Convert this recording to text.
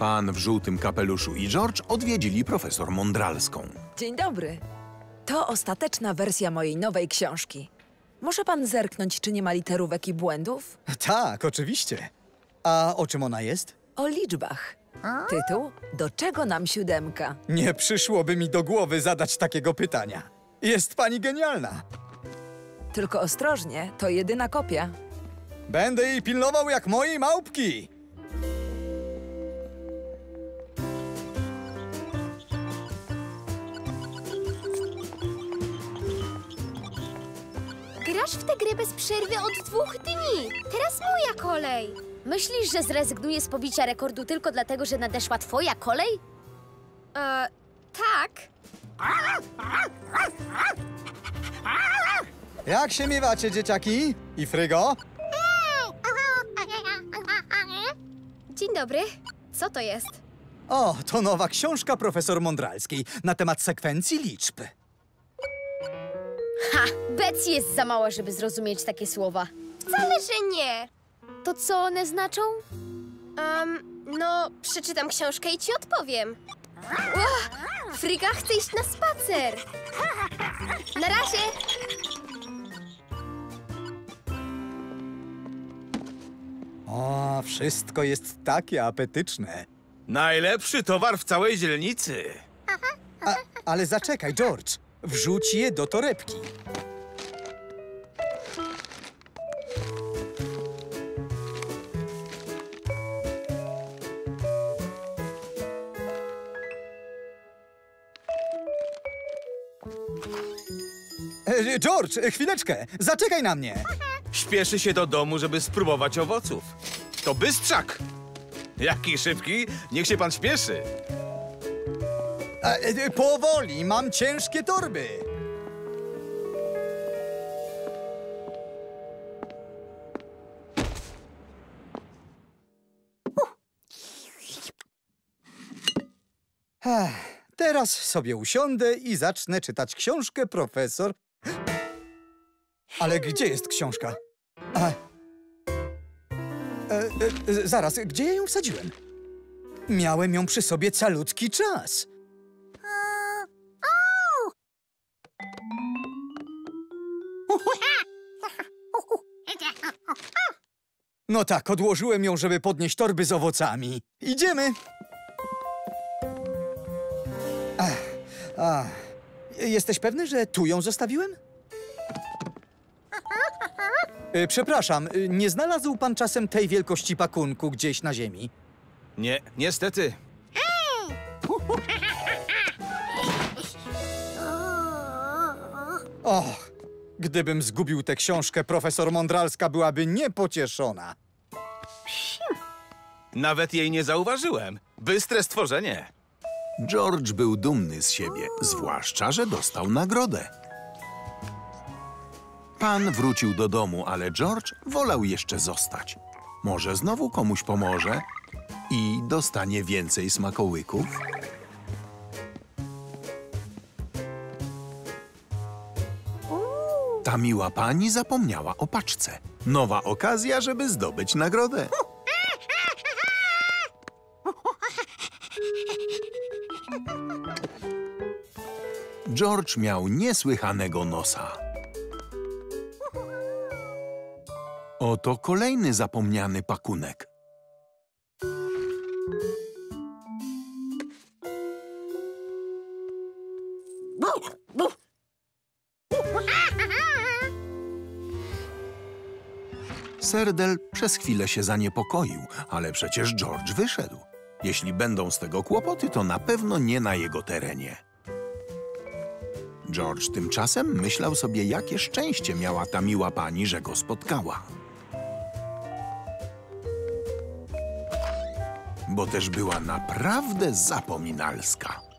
Pan w żółtym kapeluszu i George odwiedzili profesor Mądralską. Dzień dobry. To ostateczna wersja mojej nowej książki. Może pan zerknąć, czy nie ma literówek i błędów? Tak, oczywiście. A o czym ona jest? O liczbach. Tytuł: Do czego nam 7? Nie przyszłoby mi do głowy zadać takiego pytania. Jest pani genialna. Tylko ostrożnie, to jedyna kopia. Będę jej pilnował jak mojej małpki. Grasz w tę grę bez przerwy od 2 dni. Teraz moja kolej. Myślisz, że zrezygnuję z pobicia rekordu tylko dlatego, że nadeszła twoja kolej? Tak. Jak się miewacie, dzieciaki? I Frygo? Dzień dobry. Co to jest? O, to nowa książka profesor Mądralskiej na temat sekwencji liczb. Ha! Betsy jest za mała, żeby zrozumieć takie słowa. Wcale, że nie. To co one znaczą? No, przeczytam książkę i ci odpowiem. Fryga chce iść na spacer. Na razie. O, wszystko jest takie apetyczne. Najlepszy towar w całej dzielnicy. Ale zaczekaj, George. Wrzuć je do torebki. George, chwileczkę. Zaczekaj na mnie. Śpieszy się do domu, żeby spróbować owoców. To bystrzak. Jaki szybki, niech się pan śpieszy. Powoli, mam ciężkie torby. Teraz sobie usiądę i zacznę czytać książkę, profesor. Ale gdzie jest książka? Zaraz, gdzie ja ją wsadziłem? Miałem ją przy sobie calutki czas. No tak, odłożyłem ją, żeby podnieść torby z owocami. Idziemy! Jesteś pewny, że tu ją zostawiłem? Przepraszam, nie znalazł pan czasem tej wielkości pakunku gdzieś na ziemi? Nie, niestety. Och, gdybym zgubił tę książkę, profesor Mądralska byłaby niepocieszona. Nawet jej nie zauważyłem. Bystre stworzenie. George był dumny z siebie, zwłaszcza, że dostał nagrodę. Pan wrócił do domu, ale George wolał jeszcze zostać. Może znowu komuś pomoże i dostanie więcej smakołyków? Ta miła pani zapomniała o paczce. Nowa okazja, żeby zdobyć nagrodę. George miał niesłychanego nosa. Oto kolejny zapomniany pakunek. Serdel przez chwilę się zaniepokoił, ale przecież George wyszedł. Jeśli będą z tego kłopoty, to na pewno nie na jego terenie. George tymczasem myślał sobie, jakie szczęście miała ta miła pani, że go spotkała. Bo też była naprawdę zapominalska.